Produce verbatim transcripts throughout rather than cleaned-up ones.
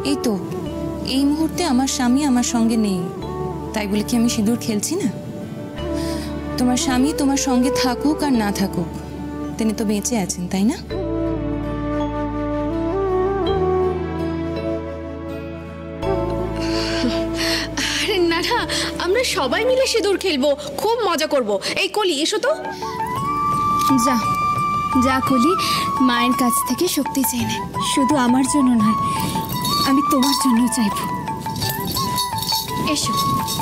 এই তো এই মুহূর্তে আমার স্বামী আমার সঙ্গে নেই, তাই বলে কি আমি সিঁদুর খেলছি না? তোমার স্বামী তোমার সঙ্গে থাকুক আর না থাকুক, তিনি তো বেঁচে আছেন, তাই না? আরে না না, আমরা সবাই মিলে সিঁদুর খেলবো, খুব মজা করব। এই কলি এসো তো। যা যা কলি, মায়ের কাছ থেকে শক্তি চেয়ে নে। শুধু আমার জন্য নয়, আমি তোমার জন্য চাইব। এসো।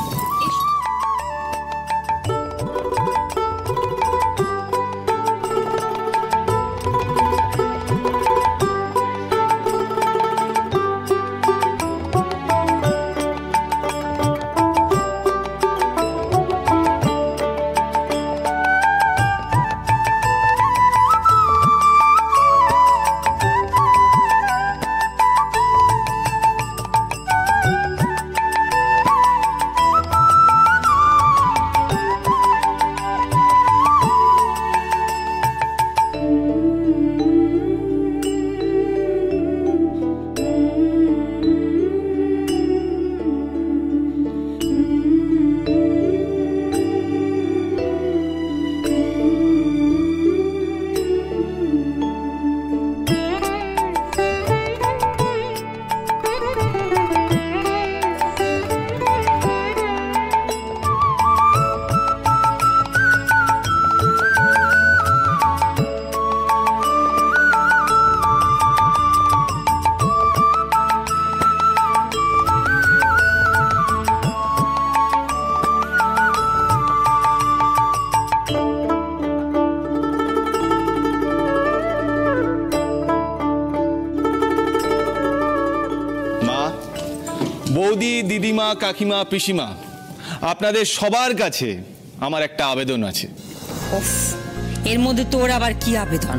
বৌদি, দিদিমা, কাকিমা, পিসিমা, আপনাদের সবার কাছে আমার একটা আবেদন আছে। উফ, এর মধ্যে তোর আবার কি আবেদন?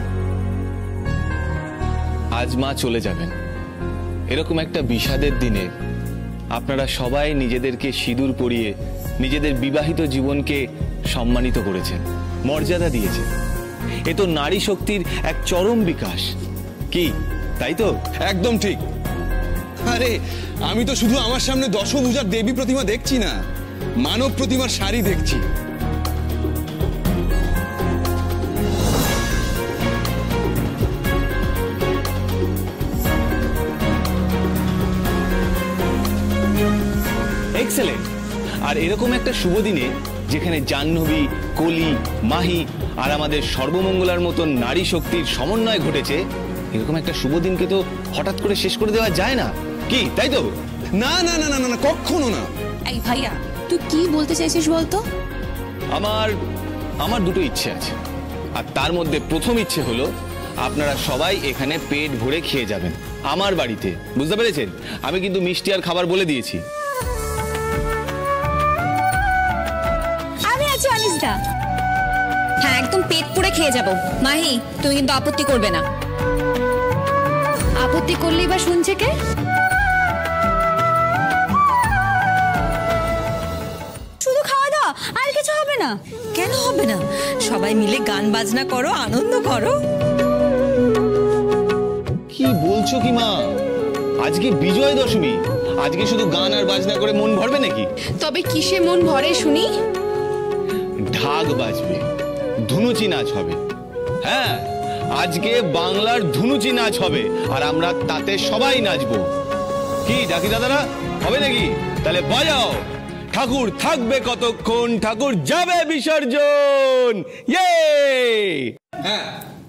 আজ মা চলে যাবেন, এরকম একটা বিষাদের দিনে আপনারা সবাই নিজেদেরকে সিঁদুর পরিয়ে নিজেদের বিবাহিত জীবনকে সম্মানিত করেছেন, মর্যাদা দিয়েছেন। এ তো নারী শক্তির এক চরম বিকাশ, কি তাই তো? একদম ঠিক। আরে আমি তো শুধু আমার সামনে দশভুজার দেবী প্রতিমা দেখছি না, মানব প্রতিমার শাড়ি দেখছি। এক্সেলেন্ট। আর এরকম একটা শুভ দিনে যেখানে জাহ্নবী, কলি, মাহি আর আমাদের সর্বমঙ্গলার মতন নারী শক্তির সমন্বয় ঘটেছে, এরকম একটা শুভ দিনকে তো হঠাৎ করে শেষ করে দেওয়া যায় না, কি তাই তো? না না না না না, কখনো না। এই ভাইয়া, তুই কি বলতে চাইছিস বলতো? আমার আমার দুটো ইচ্ছে আছে, আর তার মধ্যে প্রথম ইচ্ছে হলো আপনারা সবাই এখানে পেট ভরে খেয়ে যাবেন আমার বাড়িতে, বুঝতে পেরেছেন? আমি কিন্তু মিষ্টি আর খাবার বলে দিয়েছি। আমি আছি অনিসদা। হ্যাঁ, একদম পেট পুড়ে খেয়ে যাব। মাহি, তুমি কিন্তু আপত্তি করবে না? আপত্তি করলেই বা শুনছে কে? শুধু খাওয়া দাওয়া, আর কিছু হবে না? কেন হবে না? সবাই মিলে গান বাজনা করো, আনন্দ করো। কি বলছো কি মা? আজকে বিজয় দশমী, আজকে শুধু গান আর বাজনা করে মন ভরবে নাকি? তবে কিসে মন ভরে শুনি? ঢাক বাজবে, ধুনুচি নাচ হবে। হ্যাঁ, আজকে বাংলার ধুনুচি নাচ হবে, আর আমরা তাতে সবাই নাচবো। কি ডাকি দাদারা, হবে নাকি? তাহলে বাজাও। ঠাকুর থাকবে কতক্ষণ, ঠাকুর যাবে বিসর্জন। ইয়ে! হ্যাঁ,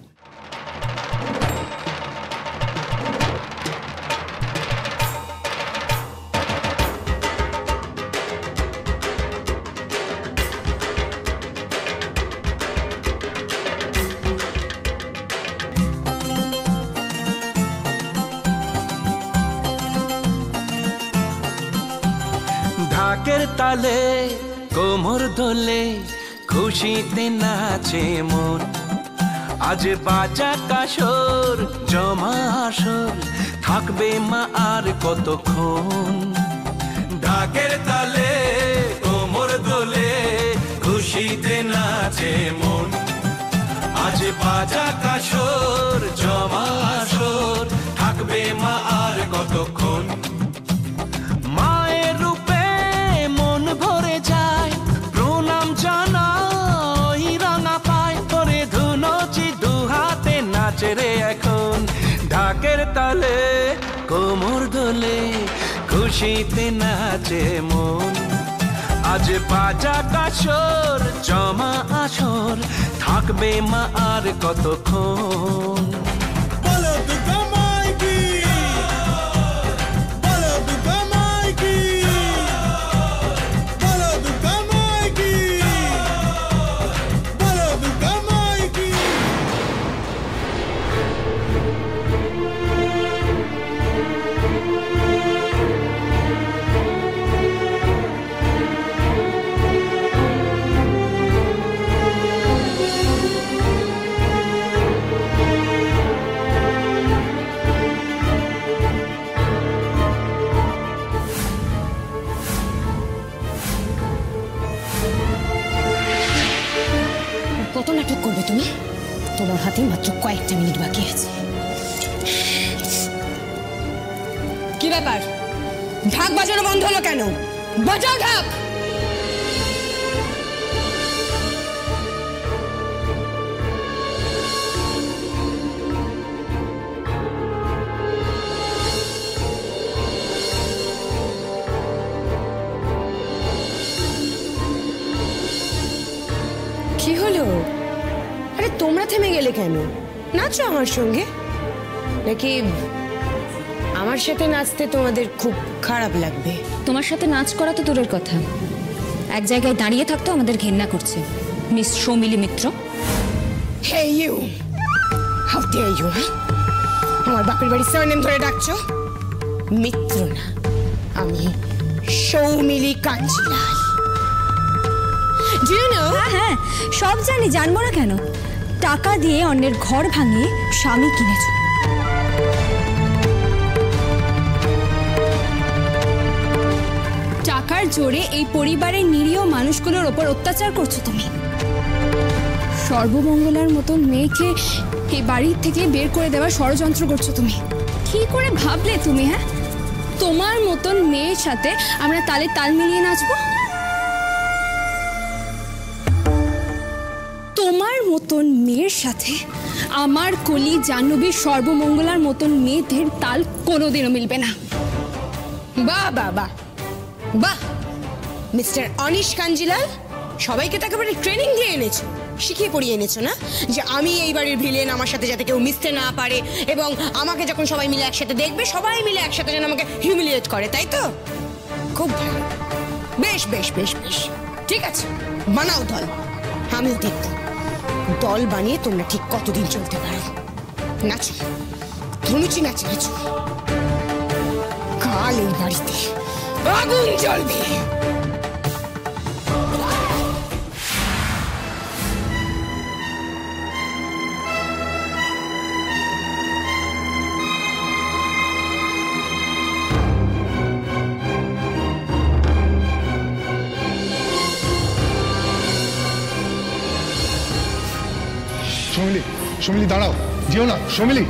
ঢাকের তালে কোমর দোলে খুশিতে নাচে মন, আজ বাজা কাসর জমা আসর, থাকবে মা আর কতক্ষণ। ঢাকের তালে কোমর দোলে খুশিতে নাচে মন, আজ বাজা কাসর জমা আসর, থাকবে মা আর কতক্ষণ। নাচে রে এখন, ঢাকের তালে কোমর দোলে খুশিতে নাচে মন। আজ বাজা কাসর জমা আসর, থাকবে মা আর কতক্ষণ। কত নাটক করবে তুমি? তোমার হাতে মাত্র কয়েকটা মিনিট বাকি আছে। কি ব্যাপার, ঢাক বাজানো বন্ধ হলো কেন? বাজাও ঢাক। কি হলো? আরে তোমরা থেমে গেলে কেন? নাচো আমার সঙ্গে। নাকি আমার সাথে নাচতে তোমাদের খুব খারাপ লাগবে? তোমার সাথে নাচ করা তো দূরের কথা, এক জায়গায় দাঁড়িয়ে থাকতো আমাদের ঘেন্না করছে। Miss Soumili Mitra. Hey you, how dare you! আমার বাপের বাড়ির সারনেম ধরে ডাকছো? মিত্র না, আমি Soumili Kanjilal. Do you know? হ্যাঁ হ্যাঁ সব জানি, জানবো না কেন? টাকা দিয়ে অন্যের ঘর ভাঙিয়ে স্বামী কিনেছো। টাকার জোরে এই পরিবারের নিরীহ মানুষগুলোর ওপর অত্যাচার করছো তুমি। সর্বমঙ্গলার মতন মেয়েকে এই বাড়ির থেকে বের করে দেওয়ার ষড়যন্ত্র করছো তুমি। কি করে ভাবলে তুমি? হ্যাঁ, তোমার মতন মেয়ের সাথে আমরা তালে তাল মিলিয়ে নাচবো? তোমার মতন মেয়ের সাথে আমার কলি জাহ্নবী সর্বমঙ্গলার মতন মেয়েদের তাল কোনোদিনও মিলবে না। বাহ বাহ বাহ বাহ, মিস্টার অনিশ কাঞ্জিলাল, সবাইকে তো একেবারে ট্রেনিং দিয়ে এনেছো, শিখিয়ে পড়িয়ে এনেছো না, যে আমি এই বাড়ির ভিলেন, আমার সাথে যাতে কেউ মিশতে না পারে, এবং আমাকে যখন সবাই মিলে একসাথে দেখবে, সবাই মিলে একসাথে যেন আমাকে হিউমিলিয়েট করে, তাই তো? খুব ভালো, বেশ বেশ বেশ বেশ, ঠিক আছে, বানাও দল, আমিও দেখব দল বানিয়ে তোমরা ঠিক কতদিন চলতে পারো। নাচো, ধনুচি নাচে নাচো, কাল এই বাড়িতে আগুন জ্বলবে। সমিলি, সমিলি দাঁড়াও, যেও না সমিলি।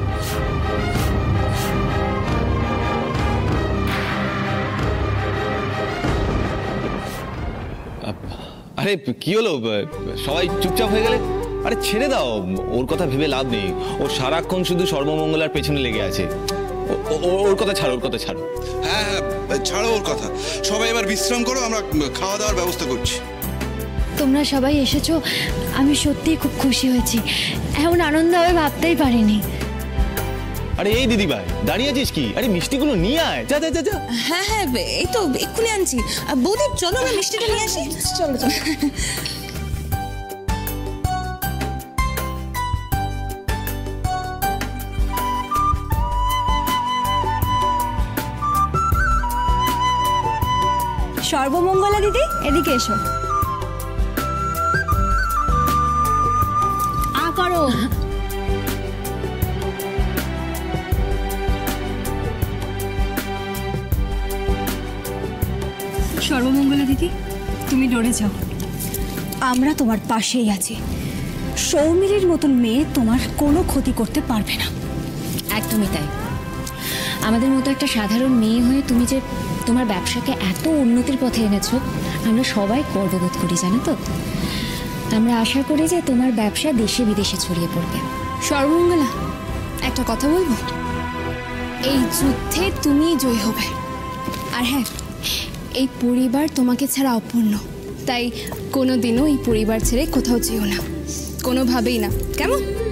আরে কি হলো, সবাই চুপচাপ হয়ে গেলে? আরে ছেড়ে দাও, ওর কথা ভেবে লাভ নেই। ও সারাক্ষণ শুধু সর্বমঙ্গলার পেছনে লেগে আছে। ওর কথা ছাড়ো, ওর কথা ছাড়ো। হ্যাঁ হ্যাঁ ছাড়ো ওর কথা, সবাই এবার বিশ্রাম করো, আমরা খাওয়া দাওয়ার ব্যবস্থা করছি। তোমরা সবাই এসেছো, আমি সত্যিই খুব খুশি হয়েছি। এমন আনন্দ হবে ভাবতেই পারিনি। আরে এই দিদি ভাই, দাঁড়িয়ে আছিস কি? আরে মিষ্টিগুলো নিয়ে আয়, যা যা যা। হ্যাঁ হ্যাঁ এই তো এক্ষুনি আনছি। বৌদি চলো আমরা মিষ্টিটা নিয়ে আসি। চলো চলো। সর্বমঙ্গলা দিদি, এদিকে এসো। আ করো। সর্বমঙ্গলা দিদি, তুমি ডরে যাও, আমরা তোমার পাশেই আছি। সৌমিলির মতন মেয়ে তোমার কোনো ক্ষতি করতে পারবে না। একদমই তাই। আমাদের মতো একটা সাধারণ মেয়ে হয়ে তুমি যে তোমার ব্যবসাকে এত উন্নতির পথে এনেছো, আমরা সবাই গর্ববোধ করি, জানো তো। আমরা আশা করি যে তোমার ব্যবসা দেশে বিদেশে ছড়িয়ে পড়বে। সর্বমঙ্গলা, একটা কথা বলবো, এই যুদ্ধে তুমিই জয়ী হবে। আর হ্যাঁ, এই পরিবার তোমাকে ছাড়া অপূর্ণ, তাই কোনো দিনও এই পরিবার ছেড়ে কোথাও যেও না, কোনোভাবেই না, কেমন?